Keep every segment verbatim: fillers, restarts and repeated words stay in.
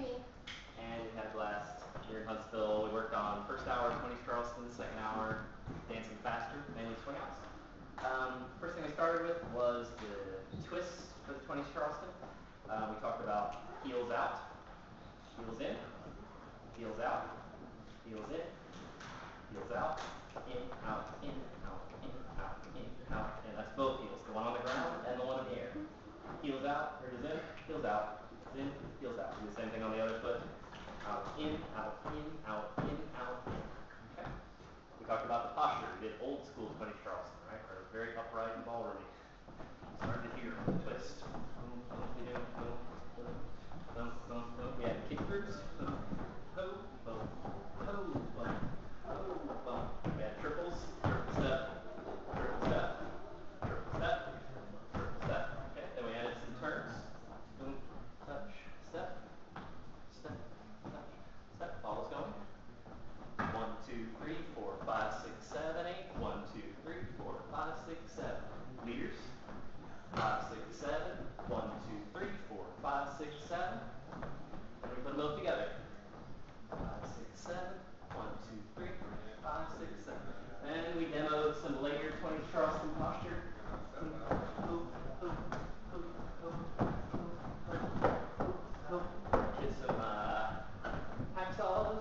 And we had a blast here in Huntsville. We worked on first hour, twenties Charleston, second hour, dancing faster, mainly swing outs. Um, first thing we started with was the twist for the twenties Charleston. Uh, we talked about heels out, heels in, heels out, heels in, heels out, in, out, in, out, in, out, in, out. And that's both heels, the one on the ground and the one in the air. Heels out, or is in, heels out, in, heels out. Do the same thing on the other foot. Out, in, out, in, out, in, out, in. Okay. We talked about the posture. We did old school twenties Charleston, right? Where it was very upright and ballroomy. Started to hear the twist. Boom, boom, boom, boom, boom, boom, boom, boom. We had kick groups. Boom, boom, boom, boom, boom, boom, boom. We had triples, triple step, triple step, triple step, triple step. Okay. Then we added some turns. Boom, touch, step, step, touch, step. Follows going. One, two, three, four, five, six, seven, eight. One, two, three, four, five, six, seven. Leaders. Five, six, seven. One, two, three, four, five, six, seven. And we put them both together. Five, six, seven. One, two, three, five, six, seven. And we demoed some later twenties Charleston posture. Hoop, hoop, hoop, hoop, hoop, hoop, hoop. Did some uh, hacksaws.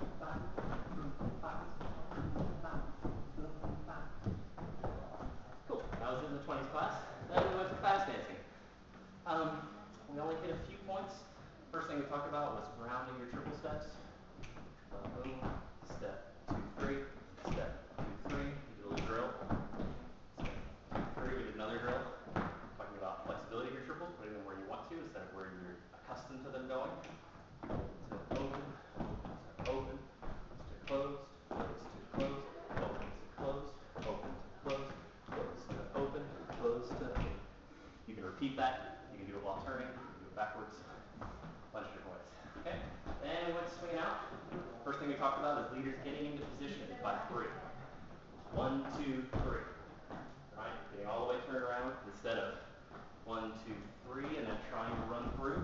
Cool. That was in the twenties class. Then we went to fast dancing. Um, we only hit a few points. First thing we talked about was grounding your triple steps. Boom, step, two, three, step, two, three. We did a little drill. Step, two, three. We did another drill. Talking about flexibility of your triples, putting them where you want to instead of where you're accustomed to them going. Step open, step open, step closed, closed to closed, open to closed, open to closed, closed to open, closed to open. You can repeat that. You can do it while turning. You can do it backwards. A bunch of different ways. Okay? Then we went swinging out. First thing we talked about is leaders getting into position by three. One, two, three. Right? Getting all the way turned around instead of one, two, three, and then trying to run through.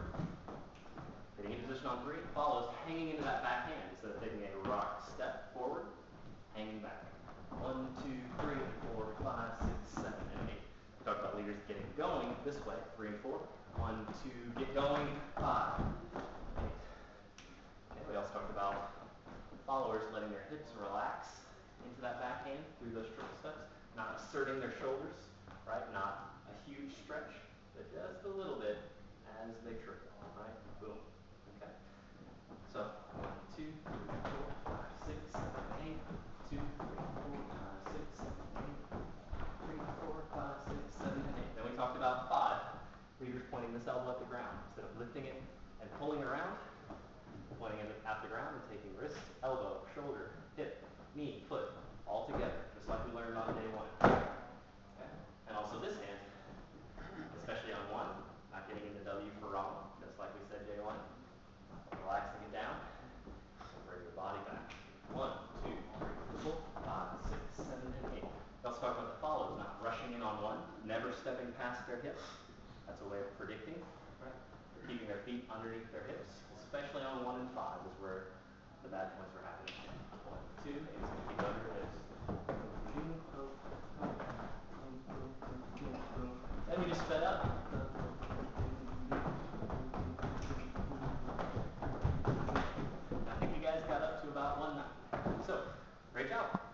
Getting in position on three follows hanging into that backhand instead of taking a rock step forward, hanging back. One, two, three, four, five, six, seven, and eight. We talked about leaders getting going this way, three and four. One, two, get going, five, eight. Okay, we also talked about followers letting their hips relax into that backhand through those triple steps, not asserting their shoulders, right? Not a huge stretch, but just a little bit as they triple, right? Boom. Okay. So one, two, three, four, five, six, seven, eight. Two, three, four, five, six, seven, eight. Three, four, five, six, seven, eight. Then we talked about five. Leaders pointing this elbow at the ground instead of lifting it and pulling around. Pointing it at the ground and taking wrist, elbow, shoulder, hip, knee, foot, all together, just like we learned on day one. Okay? And also this hand, especially on one, not getting into W for wrong, just like we said day one. Relaxing it down, and bring the body back. One, two, three, four, five, six, seven, and eight. We also talked about the follows, not rushing in on one, never stepping past their hips. That's a way of predicting, right? They're keeping their feet underneath their hips, especially on one and five is where the bad points were happening. One, two, maybe some feet under their hips. Then we just sped up. I think you guys got up to about one nine. So, great job.